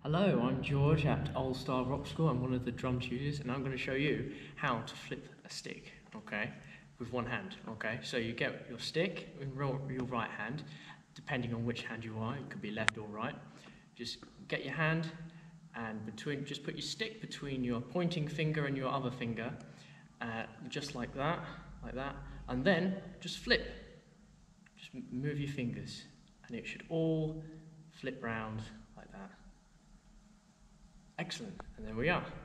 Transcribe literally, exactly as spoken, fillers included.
Hello, I'm George at All Star Rock School. I'm one of the drum tutors, and I'm going to show you how to flip a stick, okay, with one hand, okay? So you get your stick in your right hand, depending on which hand you are, it could be left or right. Just get your hand and between, just put your stick between your pointing finger and your other finger, uh, just like that, like that, and then just flip. Just move your fingers, and it should all flip round like that. Excellent, and there we are.